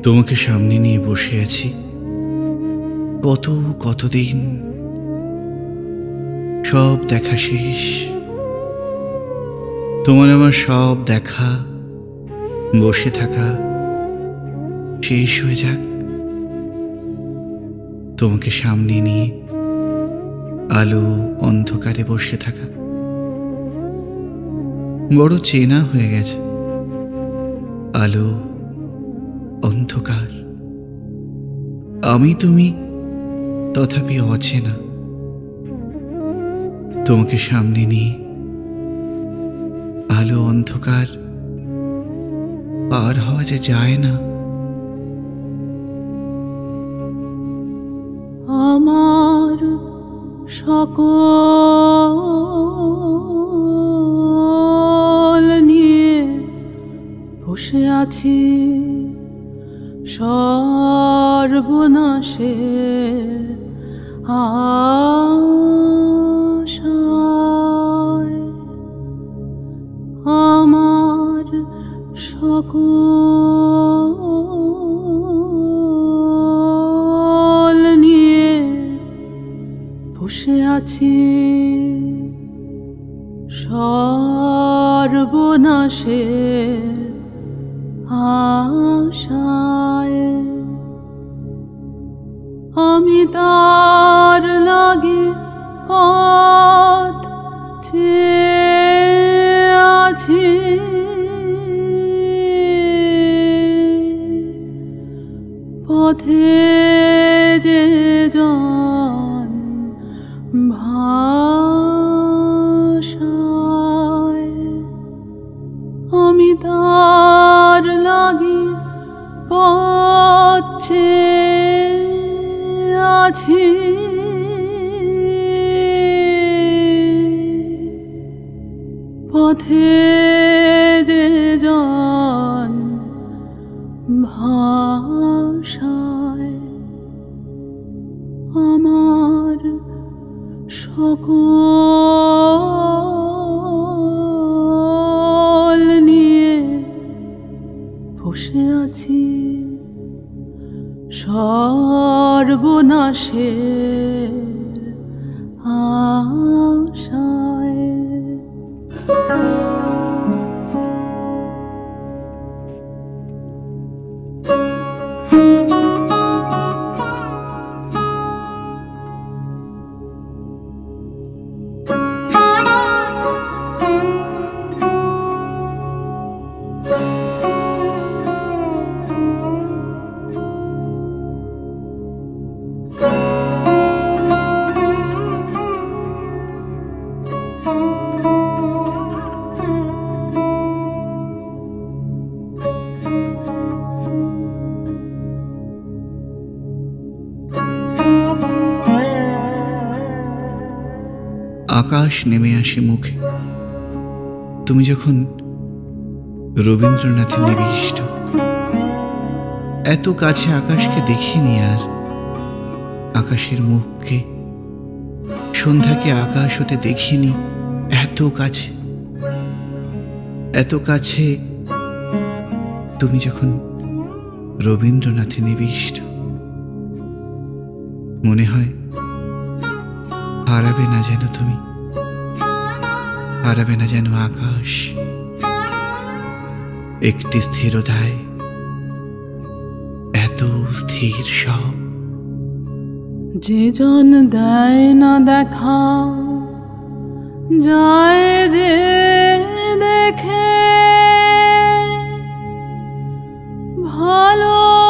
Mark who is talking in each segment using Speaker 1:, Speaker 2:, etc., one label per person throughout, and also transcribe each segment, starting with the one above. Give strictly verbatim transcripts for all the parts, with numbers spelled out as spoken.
Speaker 1: তোমাকে সামনে নিয়ে বসে আছি কত কতদিন, সব দেখা শেষ। তোমার আমার সব দেখা, বসে থাকা শেষ হয়ে যাক। তোমাকে সামনে নিয়ে আলো অন্ধকারে বসে থাকা বড় চেনা হয়ে গেছে। আলো অন্ধকার, আমি তুমি তথাপি অচেনা। তোমাকে সামনে নিয়ে আলো অন্ধকার পার হওয়া যে যায় না।
Speaker 2: আমার সকল নিয়ে বসে আছি সর্বনাশের আশায়। আমার সকল নিয়ে বসে আছি সর্বনাশের আশায়। আমি তার লাগি পথ চেয়ে আছি, পথে যে জন ভাষায়। আমি তার লাগি পথ চেয়ে আছি, পথে যে জন ভাষায়। আমার সকল নিয়ে বসে আছি সর্বনাশের আশায়।
Speaker 1: আকাশ নেমে আসে মুখে, তুমি যখন রবীন্দ্রনাথের নিবিষ্ট। এত কাছে আকাশকে দেখিনি আর, আকাশের মুখকে, সন্ধ্যাকে আকাশ হতে দেখিনি। এত কাছে, এত কাছে তুমি যখন রবীন্দ্রনাথে নিবিষ্ট। মনে হয় হারাবে না যেন তুমি, হারাবে না যেন আকাশ একটি স্থিরতায়। এত স্থির সব,
Speaker 2: যে জন দেয় না দেখা যায় যে দেখে। ভালো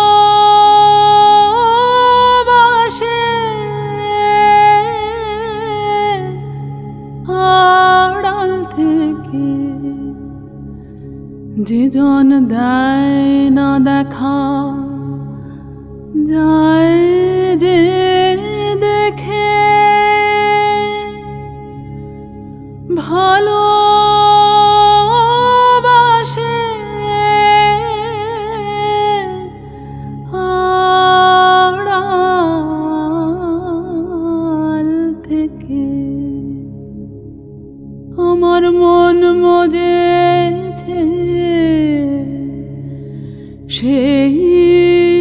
Speaker 2: যে জন দেয় না দেখা যায় যে দেখে। ভালো বাসে আড়াল থেকে। আমার মন মজেছে সেই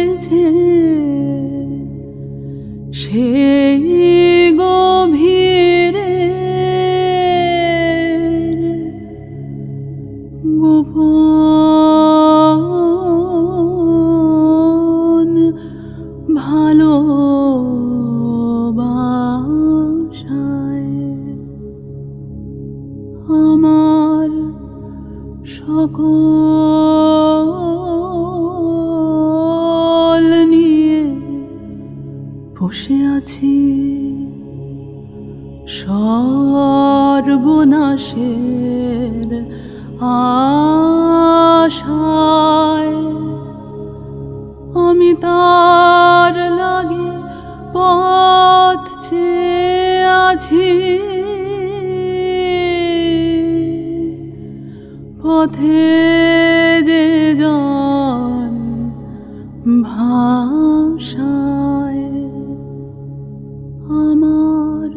Speaker 2: যে সেই গভীরে গোপন ভালোবাসায় আমার সকল নিয়ে বসে আছি সর্বনাশের আশায়। আমি তার লাগি পথ চেয়ে আছি, পথে যে জন ভাষায় আমার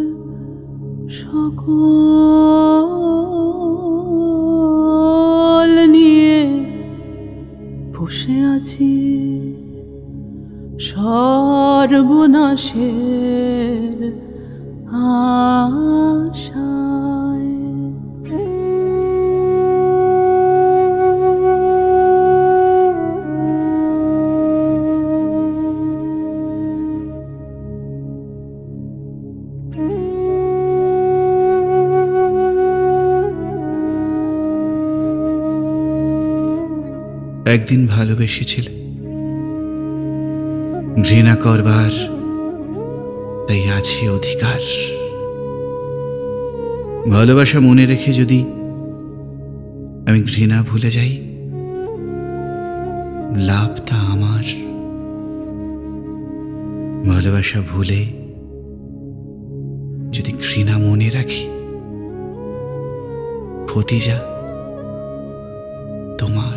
Speaker 2: সকল নিয়ে বসে আছি সর্বনাশের আশায়।
Speaker 1: একদিন ভালোবেসেছিলে, ঘৃণা করবার তাই আছে অধিকার। ভালোবাসা মনে রেখে যদি আমি ঘৃণা ভুলে যাই, লাভটা আমার। ভালোবাসা ভুলে যদি ঘৃণা মনে রাখি, ক্ষতি যা তোমার।